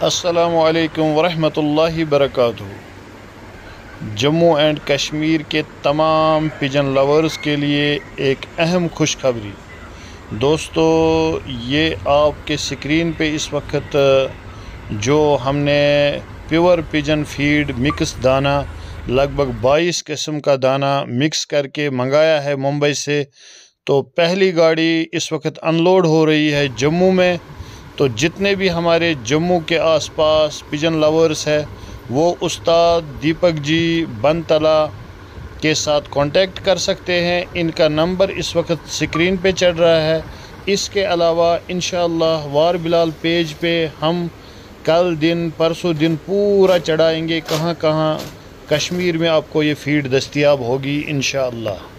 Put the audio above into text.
अस्सलामुअलैकुम वरहमतुल्लाहि बरकातुहू। जम्मू एंड कश्मीर के तमाम पिजन लवर्स के लिए एक अहम खुशखबरी। दोस्तों, ये आपके स्क्रीन पे इस वक्त जो हमने प्योर पिजन फीड मिक्स दाना लगभग 22 किस्म का दाना मिक्स करके मंगाया है मुंबई से। तो पहली गाड़ी इस वक्त अनलोड हो रही है जम्मू में। तो जितने भी हमारे जम्मू के आसपास पिजन लवर्स है वो उस्ताद दीपक जी बनतला के साथ कांटेक्ट कर सकते हैं। इनका नंबर इस वक्त स्क्रीन पे चल रहा है। इसके अलावा इंशाअल्लाह वार बिलाल पेज पे हम कल दिन परसों दिन पूरा चढ़ाएंगे कहाँ कहाँ कश्मीर में आपको ये फीड दस्तयाब होगी इंशाअल्लाह।